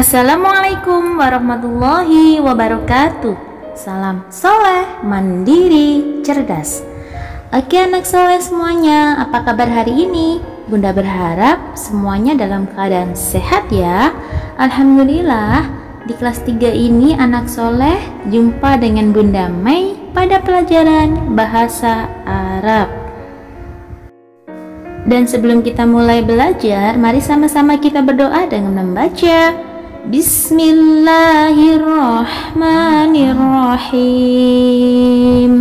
Assalamualaikum warahmatullahi wabarakatuh. Salam soleh, mandiri, cerdas. Oke anak soleh semuanya, apa kabar hari ini? Bunda berharap semuanya dalam keadaan sehat ya. Alhamdulillah, di kelas 3 ini anak soleh jumpa dengan Bunda Mei pada pelajaran bahasa Arab. Dan sebelum kita mulai belajar, mari sama-sama kita berdoa dengan membaca Bismillahirrahmanirrahim.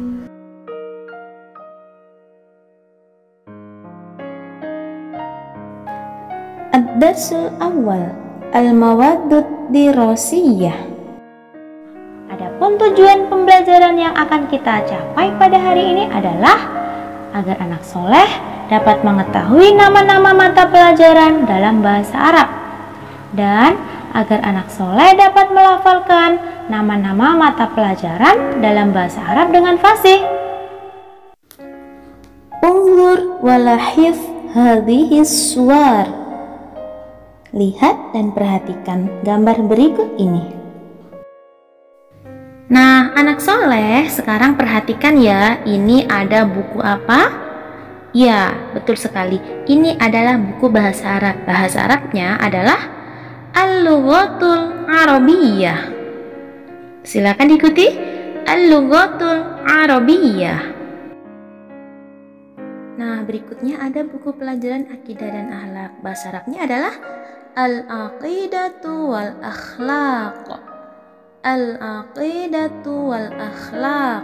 Ad-darsul awal, al-mawaddud dirasiyah. Adapun tujuan pembelajaran yang akan kita capai pada hari ini adalah agar anak soleh dapat mengetahui nama-nama mata pelajaran dalam bahasa Arab dan agar anak soleh dapat melafalkan nama-nama mata pelajaran dalam bahasa Arab dengan fasih. Unzur walahif hadhihi suwar. Lihat dan perhatikan gambar berikut ini. Nah, anak soleh, sekarang perhatikan ya, ini ada buku apa? Ya, betul sekali. Ini adalah buku bahasa Arab. Bahasa Arabnya adalah Al-Lughatul Arabiyyah. Silakan diikuti. Al-Lughatul Arabiyyah. Nah, berikutnya ada buku pelajaran akidah dan akhlak. Bahasa Arabnya adalah Al-Aqidatu wal Akhlaq. Al-Aqidatu wal Akhlaq.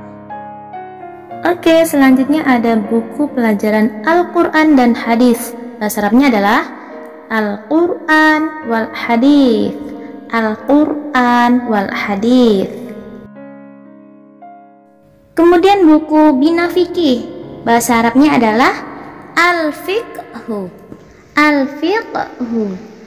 Oke, selanjutnya ada buku pelajaran Al-Quran dan Hadis. Bahasa Arabnya adalah Al-Quran wal Hadis. Al-Quran wal Hadis. Kemudian buku Bina Fikih. Bahasa Arabnya adalah Al-Fiqhu. Al-Fiqhu.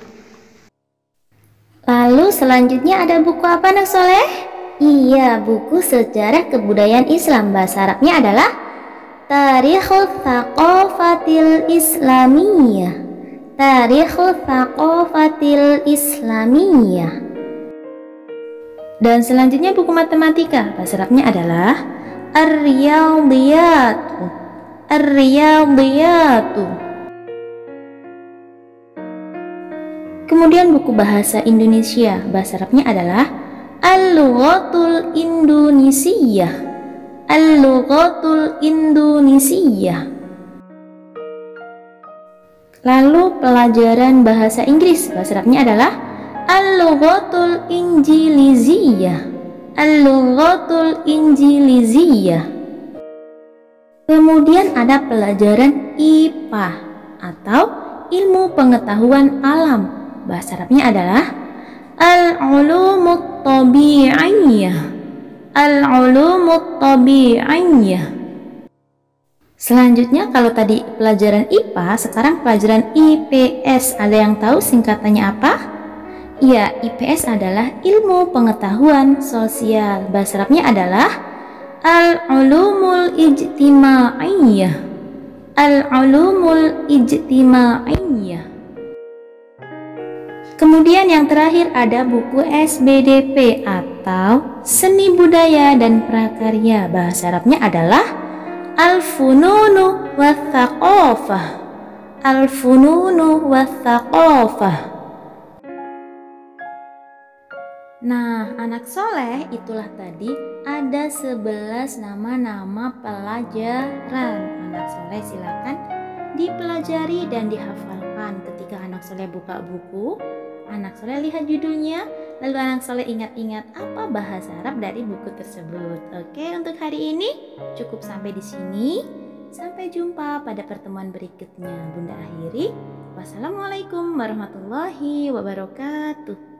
Lalu selanjutnya ada buku apa anak soleh? Iya, buku sejarah kebudayaan Islam. Bahasa Arabnya adalah Tarikhul Thaqafatil Islamiyah. Tarikhul Thaqafatil Islamiyah. Dan selanjutnya buku matematika. Bahasa Arabnya adalah Ar-Riyadiyatu. Ar-Riyadiyatu. Kemudian buku bahasa Indonesia. Bahasa Arabnya adalah Al-Lughatul Indonesiyah. Al-Lughatul Indonesiyah. Lalu pelajaran bahasa Inggris. Bahasa Arabnya adalah Al-Lughatul Injiliziyah. Al-Lughatul Injiliziyah. Kemudian ada pelajaran IPA atau ilmu pengetahuan alam. Bahasa Arabnya adalah Al-Ulumut Tabi'iyyah. Al-Ulumut Tabi'iyyah. Selanjutnya kalau tadi pelajaran IPA, sekarang pelajaran IPS. Ada yang tahu singkatannya apa? Ya, IPS adalah ilmu pengetahuan sosial. Bahasa Arabnya adalah Al-Ulumul Ijtima'iyyah. Al-Ulumul Ijtima'iyyah. Kemudian yang terakhir ada buku SBDP atau Seni Budaya dan Prakarya. Bahasa Arabnya adalah Al-Fununu Wathaqafah. Al-Fununu Wathaqafah. Nah, anak soleh, itulah tadi ada 11 nama-nama pelajaran. Anak soleh silakan dipelajari dan dihafalkan. Ketika anak soleh buka buku, anak soleh lihat judulnya, lalu anak soleh ingat-ingat apa bahasa Arab dari buku tersebut. Oke, untuk hari ini cukup sampai di sini. Sampai jumpa pada pertemuan berikutnya. Bunda akhiri. Wassalamualaikum warahmatullahi wabarakatuh.